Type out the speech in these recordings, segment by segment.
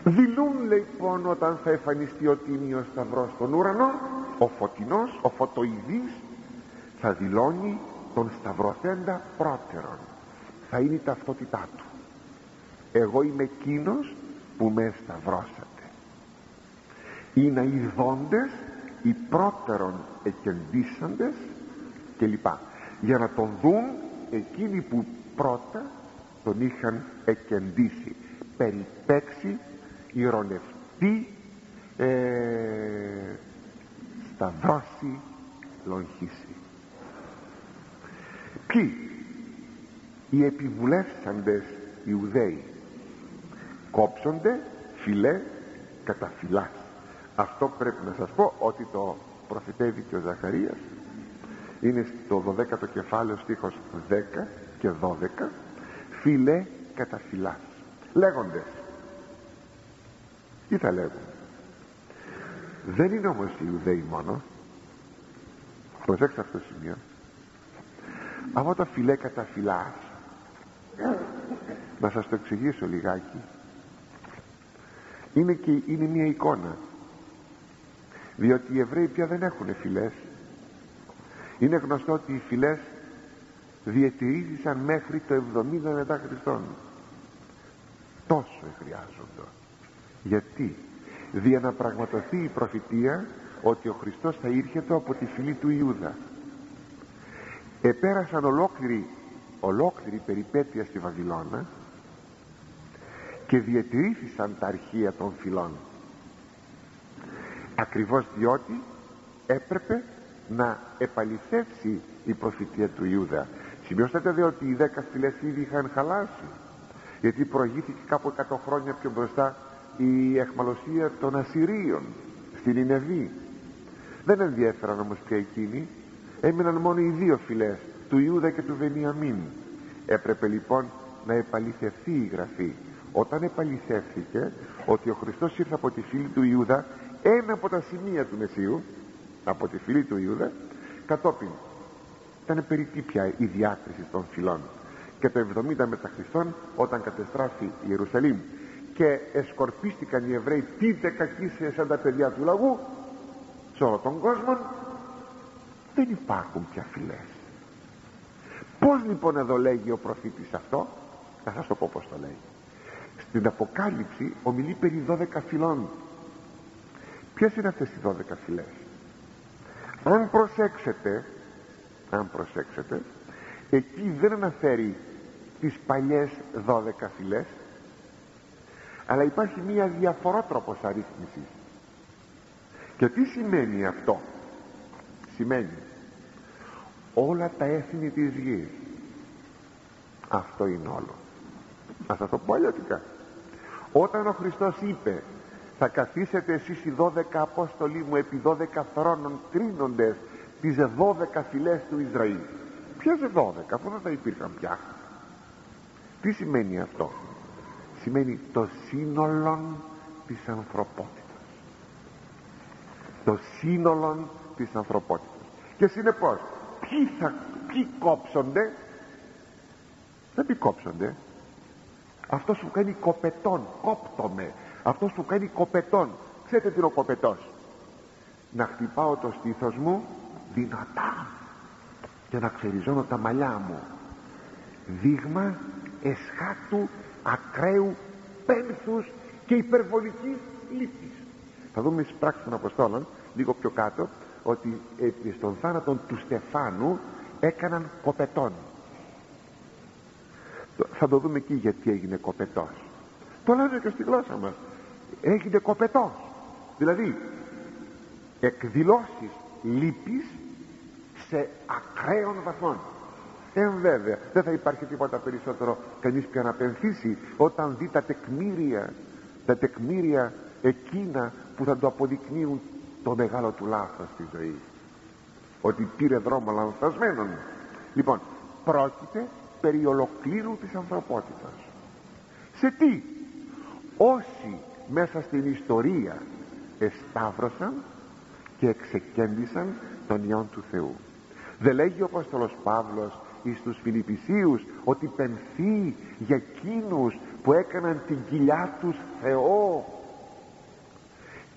Δηλούν λοιπόν όταν θα εμφανιστεί ο τίμιος σταυρός στον ουρανό, ο φωτεινός, ο φωτοειδής θα δηλώνει τον σταυρωθέντα πρώτερον. Θα είναι η ταυτότητά του. Εγώ είμαι εκείνος που με σταυρώσατε. Είναι οι δόντες, οι πρώτερον εκεντήσαντες κλπ. Για να τον δουν εκείνοι που πρώτα τον είχαν εκεντήσει, περιπέξει, ηρωνευτεί, σταυρώσει, λογίσει. Ποιοι? Οι επιβουλεύσαντες Ιουδαίοι. Κόψονται φιλέ κατά φυλάς. Αυτό πρέπει να σας πω ότι το προφητεύει και ο Ζαχαρίας. Είναι στο 12ο κεφάλαιο στίχος 10 και 12. Φιλέ κατά φυλάς. Λέγοντες. Τι θα λέγουν? Δεν είναι όμως οι Ιουδαίοι μόνο. Προσέξτε αυτό το σημείο. Αυτό το φιλέ κατά φυλάς, να σας το εξηγήσω λιγάκι. Είναι μια εικόνα, διότι οι Εβραίοι πια δεν έχουν φυλές. Είναι γνωστό ότι οι φυλές διατηρήθησαν μέχρι το 70 μετά Χριστόν. Τόσο χρειάζονται. Γιατί? Δια να πραγματοθεί η προφητεία ότι ο Χριστός θα ήρχεται από τη φυλή του Ιούδα. Επέρασαν ολόκληρη περιπέτεια στη Βαβυλώνα και διατηρήθησαν τα αρχεία των φυλών, ακριβώς διότι έπρεπε να επαληθεύσει η προφητεία του Ιούδα. Σημειώσατε δε ότι οι 10 φυλές ήδη είχαν χαλάσει, γιατί προηγήθηκε κάπου 100 χρόνια πιο μπροστά η αιχμαλωσία των Ασσυρίων στην Νινεβή. Δεν ενδιέφεραν όμως πια εκείνοι. Έμειναν μόνο οι 2 φυλές του Ιούδα και του Βενιαμίν. Έπρεπε λοιπόν να επαληθευθεί η Γραφή. Όταν επαληθεύθηκε ότι ο Χριστός ήρθε από τη φυλή του Ιούδα, ένα από τα σημεία του Μεσσίου, από τη φυλή του Ιούδα, κατόπιν ήταν περιττή πια η διάκριση των φυλών. Και το 70 μετά Χριστόν, όταν κατεστράφη η Ιερουσαλήμ και εσκορπίστηκαν οι Εβραίοι πείτε κακίσαι σαν τα παιδιά του λαγού σε όλο τον κόσμο, δεν υπάρχουν πια φυλές. Πώς λοιπόν εδώ λέγει ο προφήτης αυτό? Θα σας το πω πως το λέει. Στην Αποκάλυψη ομιλεί περί 12 φυλών. Ποιες είναι αυτές οι 12 φυλές? Αν προσέξετε, εκεί δεν αναφέρει τις παλιές 12 φυλές, αλλά υπάρχει μία διαφορά τρόπος αρρύθμισης. Και τι σημαίνει αυτό? Σημαίνει όλα τα έθνη της γης. Αυτό είναι όλο. Να σας το πω αλλιώτικα. Όταν ο Χριστός είπε θα καθίσετε εσείς οι 12 Απόστολοι μου επί 12 θρόνων κρίνοντες τις 12 φυλές του Ισραήλ. Ποιες 12, αφού δεν θα υπήρχαν πια? Τι σημαίνει αυτό? Σημαίνει το σύνολο της ανθρωπότητας. Το σύνολο της ανθρωπότητας. Και συνεπώς ποιοι κόψονται? Δεν ποιοι κόψονται. Αυτός που κάνει κοπετών, κόπτομαι. Αυτός που κάνει κοπετών. Ξέρετε τι είναι ο κοπετός? Να χτυπάω το στήθος μου δυνατά και να ξεριζώνω τα μαλλιά μου. Δείγμα εσχάτου, ακραίου πένθους και υπερβολικής λύπης. Θα δούμε στις πράξεις των Αποστόλων λίγο πιο κάτω ότι στον θάνατο του Στεφάνου έκαναν κοπετών. Θα το δούμε εκεί γιατί έγινε κοπετός. Το λέμε και στη γλώσσα μας. Έγινε κοπετός. Δηλαδή εκδηλώσεις λύπης σε ακραίων βαθμών. Βέβαια δεν θα υπάρχει τίποτα περισσότερο κανείς πια να πενθήσει όταν δει τα τεκμήρια εκείνα που θα το αποδεικνύουν το μεγάλο του λάθος στη ζωή, ότι πήρε δρόμο λανθασμένον. Λοιπόν, πρόκειται περί ολοκλήρου της ανθρωπότητας. Σε τι? Όσοι μέσα στην ιστορία εσταύρωσαν και εξεκέντησαν τον Υιόν του Θεού. Δεν λέγει ο Απόστολος Παύλος εις τους Φιλιππισίους ότι πενθεί για εκείνους που έκαναν την κοιλιά τους Θεό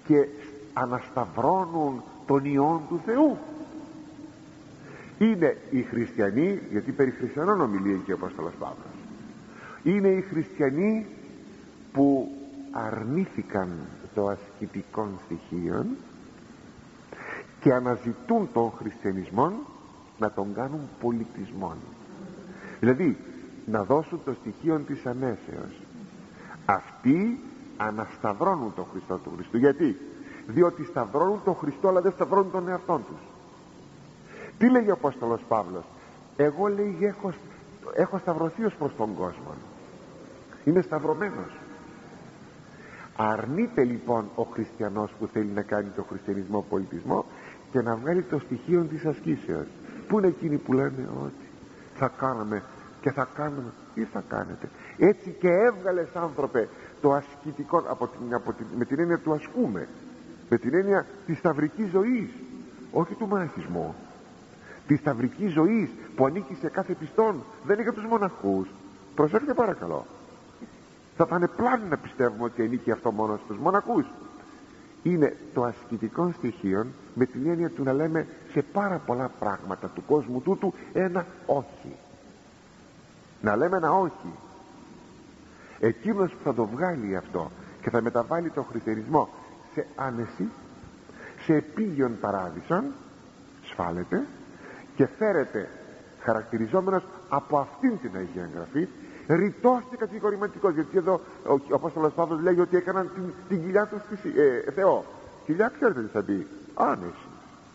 και ανασταυρώνουν τον Υιόν του Θεού. Είναι οι χριστιανοί, γιατί περί χριστιανών ομιλεί εκεί ο Απόστολος Παύλος, είναι οι χριστιανοί που αρνήθηκαν το ασκητικό στοιχείο και αναζητούν τον χριστιανισμό να τον κάνουν πολιτισμό, δηλαδή να δώσουν το στοιχείο της ανέσεως. Αυτοί ανασταυρώνουν τον Χριστό του Χριστού. Γιατί? Διότι σταυρώνουν τον Χριστό, αλλά δεν σταυρώνουν τον εαυτό τους. Τι λέγει ο Απόστολος Παύλος? Εγώ, λέει, έχω σταυρωθεί ως προς τον κόσμο, είμαι σταυρωμένος. Αρνείται λοιπόν ο χριστιανός που θέλει να κάνει το χριστιανισμό πολιτισμό και να βγάλει το στοιχείο της ασκήσεως. Πού είναι εκείνοι που λένε ότι θα κάναμε και θα κάνουμε? Τι θα κάνετε? Έτσι και έβγαλες, άνθρωπε, το ασκητικό με την έννοια του ασκούμε, με την έννοια της σταυρικής ζωής, όχι του μοναχισμού, της σταυρικής ζωής που ανήκει σε κάθε πιστόν. Δεν είναι για τους μοναχούς. Προσέξτε παρακαλώ, θα ήταν πλάνη να πιστεύουμε ότι ανήκει αυτό μόνο στους μοναχούς. Είναι το ασκητικό στοιχείο με την έννοια του να λέμε σε πάρα πολλά πράγματα του κόσμου τούτου ένα όχι. Να λέμε ένα όχι. Εκείνος που θα το βγάλει αυτό και θα μεταβάλει τον χριστιανισμό σε άνεση, σε επίγειον παράδεισον, σφάλεται και φέρεται χαρακτηριζόμενος από αυτήν την Αγία Γραφή, ρητός και κατηγορηματικός. Γιατί εδώ ο Απόστολος Παύλος λέγει ότι έκαναν την κοιλιά του Θεό. Κοιλιά, ξέρετε τι θα πει? Άνεση.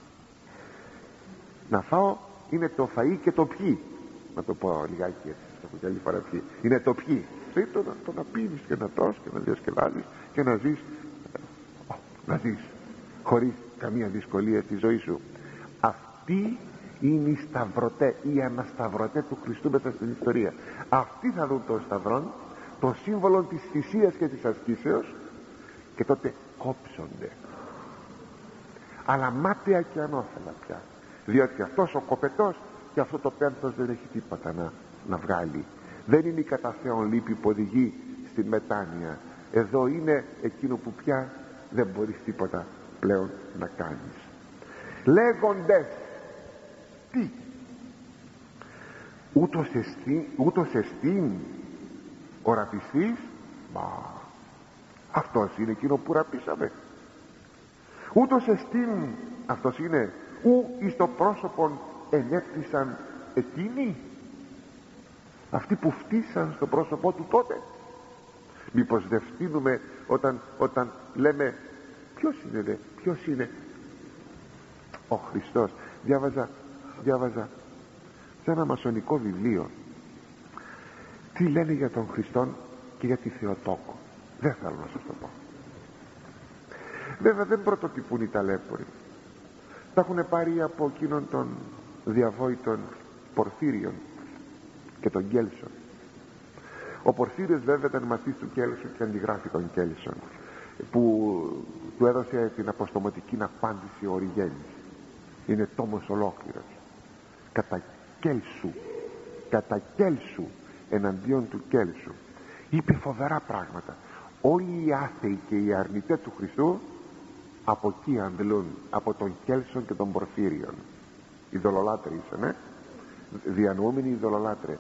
Να φάω είναι το φαΐ και το πιει, να το πω λιγάκι έτσι, το έχω και άλλη φορά πιει. Είναι το πιει. Το να πίνεις και να τρως και να διασκεδάζεις και να ζεις, να ζεις χωρίς καμία δυσκολία στη ζωή σου. Αυτοί είναι οι σταυρωτέ, οι ανασταυρωτέ του Χριστού μέσα στην ιστορία. Αυτοί θα δουν τον σταυρόν, το σύμβολο της θυσίας και της ασκήσεως, και τότε κόψονται, αλλά μάταια και ανώφελα πια, διότι αυτός ο κοπετός και αυτό το πένθος δεν έχει τίποτα να βγάλει. Δεν είναι η κατά Θεόν λύπη που οδηγεί στην μετάνοια. Εδώ είναι εκείνο που πια δεν μπορείς τίποτα πλέον να κάνεις. Λέγοντες τι? Ούτως εστίν ο ραπιστής. Αυτός είναι εκείνο που ραπίσαμε. Ούτως εστίν, αυτός είναι ου εις το πρόσωπον ενέπτυσαν εκείνοι, αυτοί που φτύσαν στο πρόσωπό του τότε. Μήπως δεν φτύνουμε όταν λέμε ποιος είναι ο Χριστός? Διάβαζα σε ένα μασονικό βιβλίο τι λένε για τον Χριστόν και για τη Θεοτόκο. Δεν θέλω να σας το πω. Βέβαια δεν πρωτοτυπούν οι ταλέποροι. Τα έχουν πάρει από εκείνον τον διαβόητον Πορφύριον και τον Κέλσον. Ο Πορφύριος βέβαια ήταν μαθής του Κέλσον και αντιγράφει τον Κέλσον, που του έδωσε την αποστομωτική απάντηση ο Οριγένης. Είναι τόμος ολόκληρος κατά Κέλσου εναντίον του Κέλσου. Είπε φοβερά πράγματα. Όλοι οι άθεοι και οι αρνητές του Χριστού από εκεί αντλούν, από τον Κέλσον και τον Πορφύριον. Ειδωλολάτροι ήσαν, διανοούμενοι ειδωλολάτρε.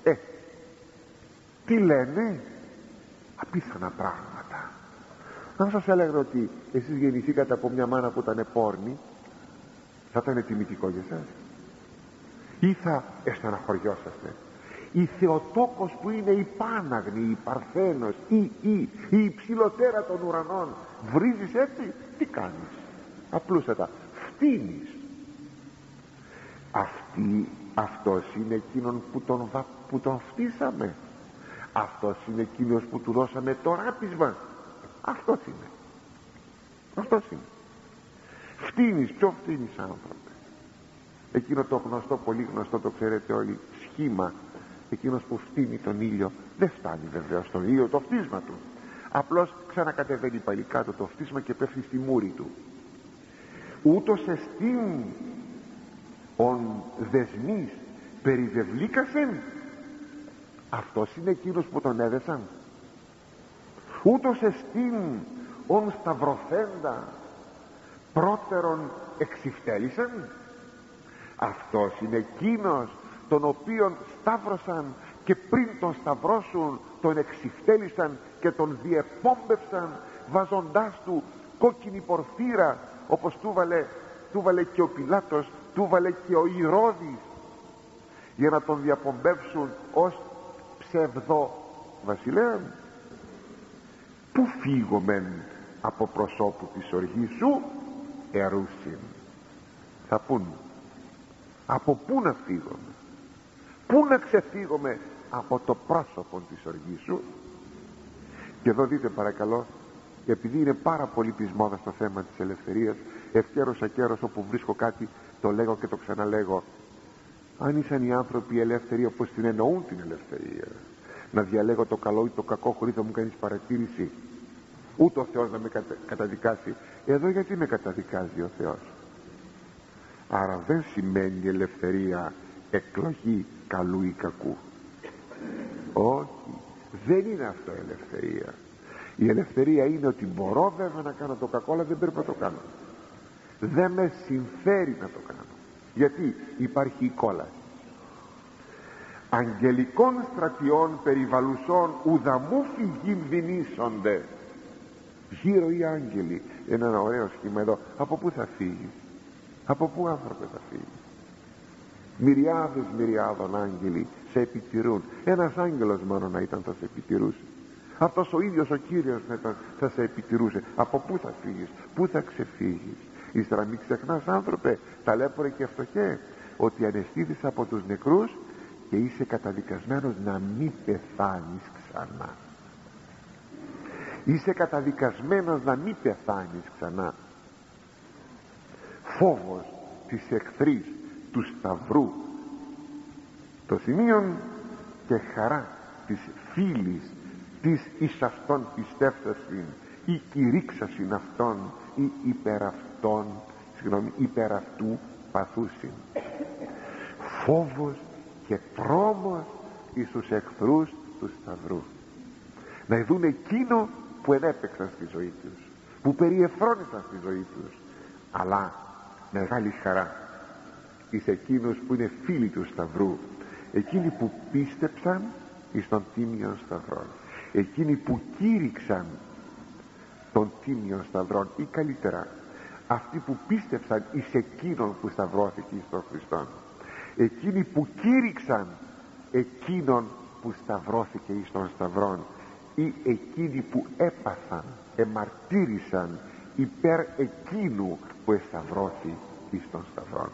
Τι λένε? Απίθανα πράγματα. Αν σας έλεγα ότι εσείς γεννηθήκατε από μια μάνα που ήταν πόρνη, θα ήταν τιμητικό για εσάς ή θα στεναχωριόσαστε? Η Θεοτόκος που είναι η Πάναγνη, η Παρθένος, η υψηλοτέρα των ουρανών, βρίζεις έτσι? Τι κάνεις? Απλούστατα φτύνεις. Αυτός είναι εκείνον που τον φτύσαμε. Αυτός είναι εκείνος που του δώσαμε το ράπισμα. Αυτός είναι. Φτύνεις. Ποιο φτύνεις, άνθρωπε? Εκείνο το γνωστό, πολύ γνωστό, το ξέρετε όλοι, σχήμα, εκείνος που φτύνει τον ήλιο. Δεν φτάνει βεβαίως στον ήλιο το φτύσμα του, απλώς ξανακατεβαίνει πάλι κάτω το φτύσμα και πέφτει στη μούρη του. Ούτως εστίν ον δεσμής περιβευλίκασεν. Αυτός είναι εκείνος που τον έδεσαν. Ούτως εστίν ον σταυρωθέντα πρώτερον εξυφτέλησαν. Αυτός είναι εκείνος τον οποίον σταύρωσαν και πριν τον σταυρώσουν τον εξυφτέλησαν και τον διεπόμπευσαν βάζοντάς του κόκκινη πορφύρα, όπως του βάλε και ο Πιλάτος, του βάλε και ο Ηρώδης, για να τον διαπομπεύσουν ως ψευδό βασιλέα. Πού φύγομεν από προσώπου της οργής σου, ερούσιν. Θα πούν, από πού να φύγουμε, πού να ξεφύγουμε από το πρόσωπο της οργής σου. Και εδώ δείτε παρακαλώ, επειδή είναι πάρα πολύ πεισμόδα στο θέμα της ελευθερίας, ευκαιρός ακέρος όπου βρίσκω κάτι το λέγω και το ξαναλέγω. Αν ήσαν οι άνθρωποι ελεύθεροι όπως την εννοούν την ελευθερία, να διαλέγω το καλό ή το κακό χωρίς να μου κάνεις παρατήρηση, ούτε ο Θεός να με καταδικάσει. Εδώ γιατί με καταδικάζει ο Θεός? Άρα δεν σημαίνει ελευθερία εκλογή καλού ή κακού. Όχι, δεν είναι αυτό ελευθερία. Η ελευθερία είναι ότι μπορώ βέβαια να κάνω το κακό, αλλά δεν πρέπει να το κάνω. Δεν με συμφέρει να το κάνω. Γιατί υπάρχει η κόλαση. Αγγελικών στρατιών περιβαλλουσών ουδαμού φυγήν δινήσονται. Γύρω οι άγγελοι. Ένα ωραίο σχήμα εδώ. Από πού θα φύγεις? Από πού άνθρωπε θα φύγεις? Μυριάδες μυριάδων άγγελοι σε επιτηρούν. Ένας άγγελος μόνο να ήταν θα σε επιτηρούσε. Αυτός ο ίδιος ο Κύριος θα σε επιτηρούσε. Από πού θα φύγεις, πού θα ξεφύγεις? Ύστερα μην ξεχνάς άνθρωπε, ταλέπορε και φτωχέ, ότι αναισθήθης από τους νεκρούς και είσαι καταδικασμένος να μην πεθάνεις ξανά. Είσαι καταδικασμένος να μην πεθάνεις ξανά. Φόβος της εχθρής του σταυρού το σημείον και χαρά της φίλης της εις αυτόν πιστεύσασιν ή κηρύξασιν αυτόν ή υπερ αυτού παθούσιν. Φόβος και τρόμος εις τους εχθρούς του σταυρού, να δουν εκείνο που ενέπαιξαν στη ζωή τους, που περιεφρόνησαν στη ζωή τους, αλλά μεγάλη χαρά εις εκείνους που είναι φίλοι του σταυρού, εκείνοι που πίστεψαν εις τον τίμιον σταυρόν, εκείνοι που κήρυξαν τον τίμιον σταυρόν, ή καλύτερα αυτοί που πίστεψαν εις εκείνον που σταυρώθηκε εις τον Χριστόν, εκείνοι που κήρυξαν εκείνον που σταυρώθηκε εις τον σταυρόν, ή εκείνοι που έπαθαν, εμαρτύρησαν υπέρ εκείνου που εσταυρώθη εις τον σταυρόν.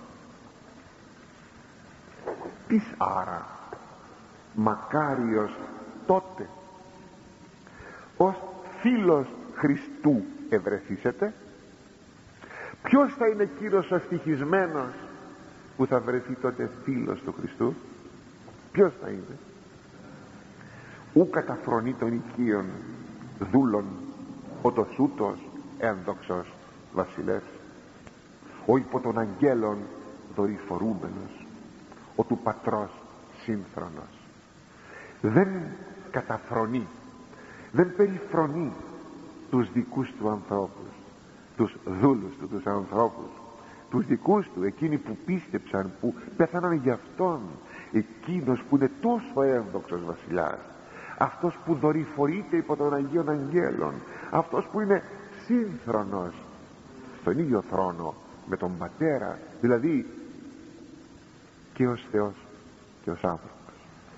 Τις άρα μακάριος τότε ως φίλος Χριστού ευρεθήσετε. Ποιος θα είναι εκείνος ο ευτυχισμένος που θα βρεθεί τότε φίλος του Χριστού? Ποιος θα είναι? Ου καταφρονεί των οικείων δούλων ο το σούτος ένδοξος βασιλεύς, ο υπό των αγγέλων δορυφορούμενος, ο του πατρός σύμφρονος. Δεν καταφρονεί, δεν περιφρονεί τους δικούς του ανθρώπους, τους δούλους του, τους ανθρώπους τους δικούς του, εκείνοι που πίστεψαν, που πέθαναν για αυτόν, εκείνος που είναι τόσο ένδοξος βασιλιάς, αυτός που δορυφορείται υπό των Αγίων Αγγέλων, αυτός που είναι σύμφρονος στον ίδιο θρόνο με τον Πατέρα, δηλαδή και ως Θεός και ως άνθρωπος.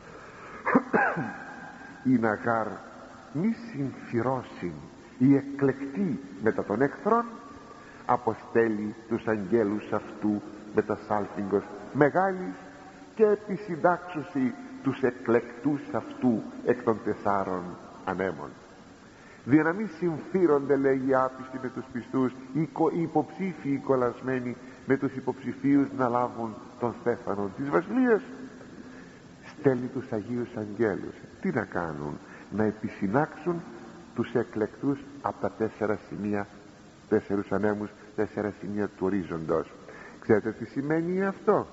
Η ναγάρ μη συμφυρώσιν η εκλεκτή μετά των εχθρών, αποστέλει τους αγγέλους αυτού με τα σάλπιγγος μεγάλης και επισυντάξουσι τους εκλεκτούς αυτού εκ των 4 ανέμων. Δια να μην συμφύρονται, λέει, οι άπιστοι με τους πιστούς, οι υποψήφοι, οι κολλασμένοι με τους υποψηφίους να λάβουν τον στέφανο της βασιλείας, στέλνει τους Αγίους Αγγέλους. Τι να κάνουν? Να επισυνάξουν τους εκλεκτούς από τα 4 σημεία, 4 ανέμους, 4 σημεία του ορίζοντος. Ξέρετε τι σημαίνει αυτό?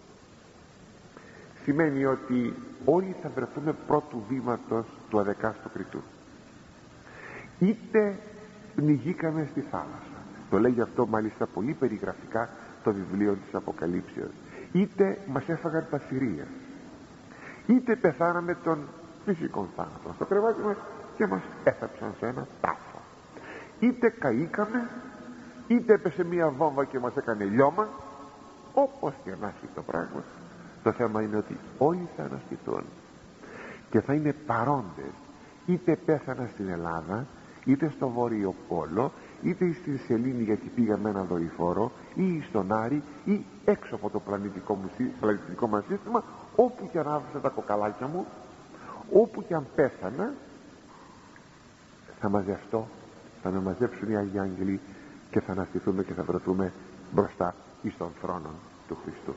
Σημαίνει ότι όλοι θα βρεθούμε πρώτου βήματος του αδεκάστου Κριτού. Είτε πνιγήκαμε στη θάλασσα. Το λέγει αυτό μάλιστα πολύ περιγραφικά το βιβλίο της Αποκαλύψεως. Είτε μας έφαγαν τα θηρία, είτε πεθάναμε τον φυσικό θάνατο στο κρεβάτι μας και μας έθαψαν σε ένα τάφο, είτε καήκαμε, είτε έπεσε μία βόμβα και μας έκανε λιώμα. Όπως και να έχει το πράγμα, το θέμα είναι ότι όλοι θα αναστηθούν και θα είναι παρόντες, είτε πέθανα στην Ελλάδα, είτε στο Βόρειο Πόλο, είτε στη Σελήνη γιατί πήγαμε ένα δορυφόρο, ή στον Άρη, ή έξω από το πλανητικό μας σύστημα, όπου και αν άφησα τα κοκαλάκια μου, όπου και αν πέθανα, θα μαζευτώ, θα με μαζέψουν οι Άγιοι Άγγελοι και θα αναστηθούμε και θα βρεθούμε μπροστά εις τον θρόνο του Χριστού.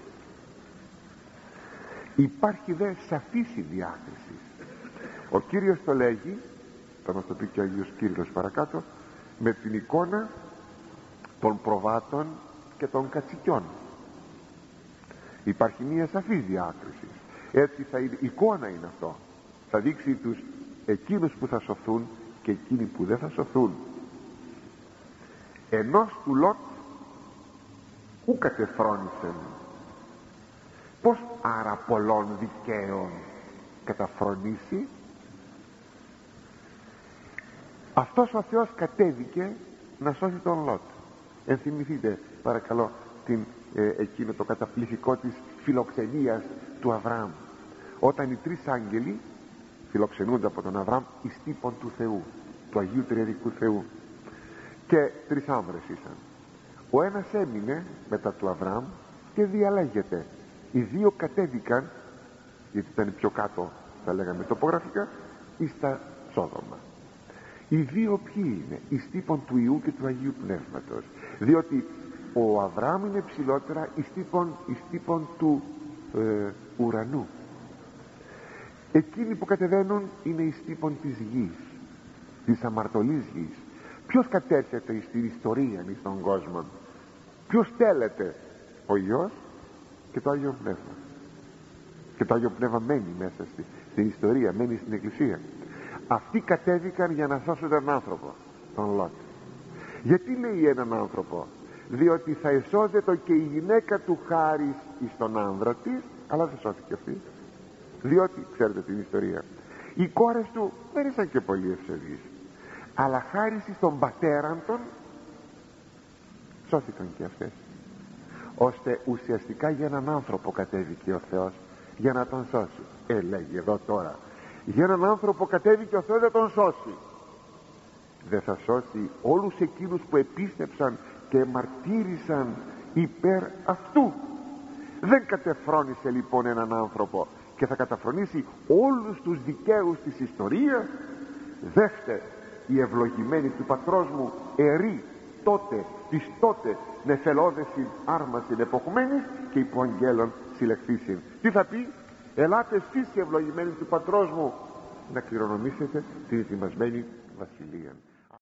Υπάρχει δε σαφής η διάκριση. Ο Κύριος το λέγει, θα μας το πει και ο Άγιος Κύριος παρακάτω, με την εικόνα των προβάτων και των κατσικιών. Υπάρχει μια σαφής διάκριση. Έτσι θα είναι, εικόνα είναι αυτό, θα δείξει τους εκείνους που θα σωθούν και εκείνοι που δεν θα σωθούν. Ενός του Λότ ου κατεφρόνησεν, πως άρα πολλών δικαίων καταφρονήσει. Αυτός ο Θεός κατέβηκε να σώσει τον Λότ. Ενθυμηθείτε παρακαλώ εκείνο το καταπληκτικό της φιλοξενίας του Αβραάμ, όταν οι τρεις άγγελοι φιλοξενούνται από τον Αβραάμ εις τύπον του Θεού, του Αγίου Τριαδικού Θεού, και τρεις άνδρες ήσαν. Ο ένας έμεινε μετά του Αβραάμ και διαλέγεται. Οι δύο κατέβηκαν, γιατί ήταν πιο κάτω θα λέγαμε τοπογραφικά, εις τα Σόδομα. Οι δύο ποιοι είναι? Εις τύπον του Ιού και του Αγίου Πνεύματος, διότι ο Αβραάμ είναι ψηλότερα εις τύπον του ουρανού. Εκείνοι που κατεβαίνουν είναι εις τύπον της γης, της αμαρτωλής γης. Ποιος κατέρχεται στην ιστορία, εις τον κόσμο? Ποιος τέλεται? Ο Υιός και το Άγιο Πνεύμα. Και το Άγιο Πνεύμα μένει μέσα στην ιστορία, μένει στην Εκκλησία. Αυτοί κατέβηκαν για να σώσουν τον άνθρωπο, τον Λότ. Γιατί λέει έναν άνθρωπο? Διότι θα εσώζεται και η γυναίκα του χάρις εις τον άνδρα της, αλλά δεν σώθηκε αυτή. Διότι, ξέρετε την ιστορία, οι κόρες του δεν ήσαν και πολύ ευσεβείς, αλλά χάρη στον πατέραν των σώθηκαν και αυτές. Ώστε ουσιαστικά για έναν άνθρωπο κατέβηκε ο Θεός για να τον σώσει. Λέγει εδώ τώρα, για έναν άνθρωπο κατέβηκε ο Θεός να τον σώσει. Δεν θα σώσει όλους εκείνους που επίστεψαν και μαρτύρησαν υπέρ αυτού? Δεν κατεφρόνησε λοιπόν έναν άνθρωπο και θα καταφρονήσει όλους τους δικαίους της ιστορίας? Δεύτε η ευλογημένη του πατρός μου ερή τότε της τότε νεφελώδεσιν άρμασιν εποχμένης και υπό αγγέλων συλλεχθήσιν. Τι θα πει? Ελάτε εσείς οι ευλογημένοι του πατρός μου να κληρονομήσετε την ετοιμασμένη βασιλεία.